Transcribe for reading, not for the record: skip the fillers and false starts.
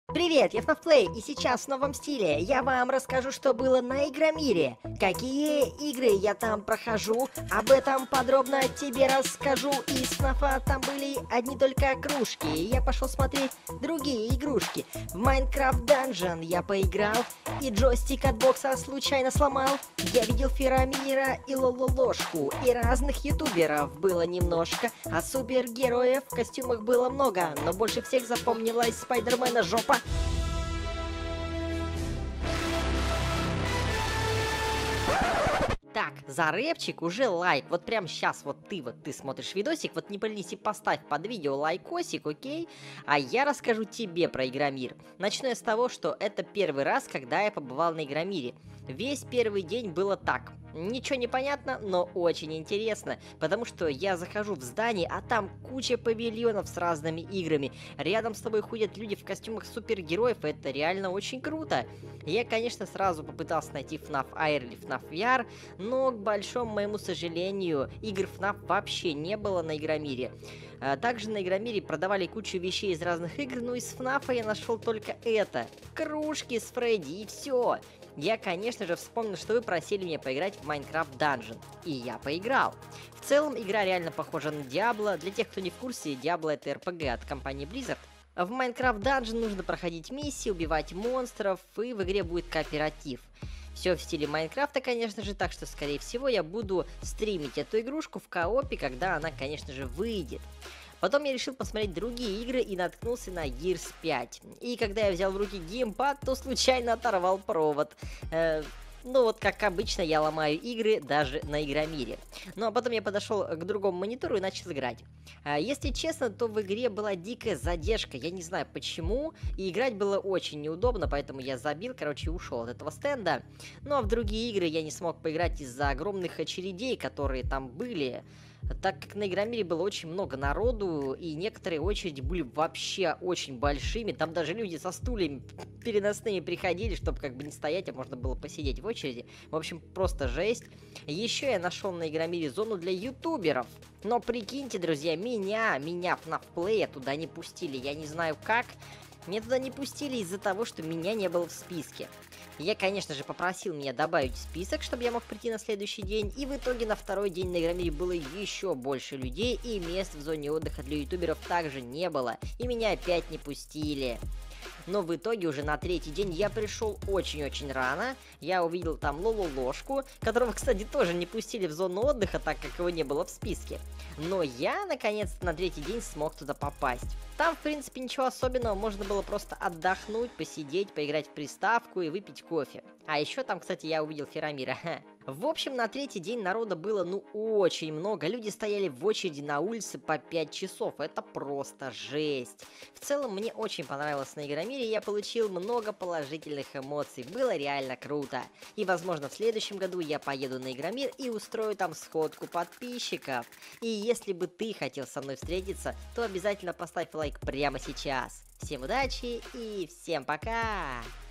Привет, я FNAF и сейчас в новом стиле я вам расскажу, что было на Игромире. Какие игры я там прохожу, об этом подробно тебе расскажу. Из FNAF там были одни только кружки, я пошел смотреть другие игрушки. В Minecraft Dungeon я поиграл, и джойстик от бокса случайно сломал. Я видел Ферамира и Лололошку, и разных ютуберов было немножко, а супергероев в костюмах было много, но больше всех запомнилась Спайдермена жопа. Так, за рэпчик уже лайк. Вот прям сейчас вот ты смотришь видосик, вот не поленись и поставь под видео лайкосик, окей? А я расскажу тебе про Игромир. Начну я с того, что это первый раз, когда я побывал на Игромире. Весь первый день было так. Ничего не понятно, но очень интересно, потому что я захожу в здание, а там куча павильонов с разными играми. Рядом с тобой ходят люди в костюмах супергероев, это реально очень круто. Я, конечно, сразу попытался найти FNAF Air или FNAF VR, но, к большому моему сожалению, игр FNAF вообще не было на Игромире. Также на Игромире продавали кучу вещей из разных игр, но из FNAF я нашел только это. Кружки с Фредди и все. Я, конечно же, вспомнил, что вы просили меня поиграть в Minecraft Dungeon, и я поиграл. В целом, игра реально похожа на Diablo. Для тех, кто не в курсе, Diablo — это RPG от компании Blizzard. В Minecraft Dungeon нужно проходить миссии, убивать монстров, и в игре будет кооператив. Все в стиле Майнкрафта, конечно же, так что, скорее всего, я буду стримить эту игрушку в коопе, когда она, конечно же, выйдет. Потом я решил посмотреть другие игры и наткнулся на Gears 5. И когда я взял в руки геймпад, то случайно оторвал провод. Ну вот, как обычно, я ломаю игры даже на Игромире. Ну а потом я подошел к другому монитору и начал играть. Если честно, то в игре была дикая задержка, я не знаю почему, и играть было очень неудобно, поэтому я забил, короче, и ушел от этого стенда. Ну а в другие игры я не смог поиграть из-за огромных очередей, которые там были. Так как на Игромире было очень много народу, и некоторые очереди были вообще очень большими, там даже люди со стульями переносными приходили, чтобы как бы не стоять, а можно было посидеть в очереди. В общем, просто жесть. Еще я нашел на Игромире зону для ютуберов. Но прикиньте, друзья, меня FNAF Play туда не пустили, я не знаю как. Меня туда не пустили из-за того, что меня не было в списке. Я, конечно же, попросил меня добавить в список, чтобы я мог прийти на следующий день, и в итоге на второй день на Игромире было еще больше людей, и мест в зоне отдыха для ютуберов также не было, и меня опять не пустили. Но в итоге уже на третий день я пришел очень-очень рано. Я увидел там Лололошку, которого, кстати, тоже не пустили в зону отдыха, так как его не было в списке. Но я, наконец-то, на третий день смог туда попасть. Там, в принципе, ничего особенного, можно было просто отдохнуть, посидеть, поиграть в приставку и выпить кофе. А еще там, кстати, я увидел Ферамира. В общем, на третий день народа было, ну, очень много. Люди стояли в очереди на улице по 5 часов. Это просто жесть. В целом, мне очень понравилось на Игромире. Я получил много положительных эмоций. Было реально круто. И, возможно, в следующем году я поеду на Игромир и устрою там сходку подписчиков. И если бы ты хотел со мной встретиться, то обязательно поставь лайк прямо сейчас. Всем удачи и всем пока!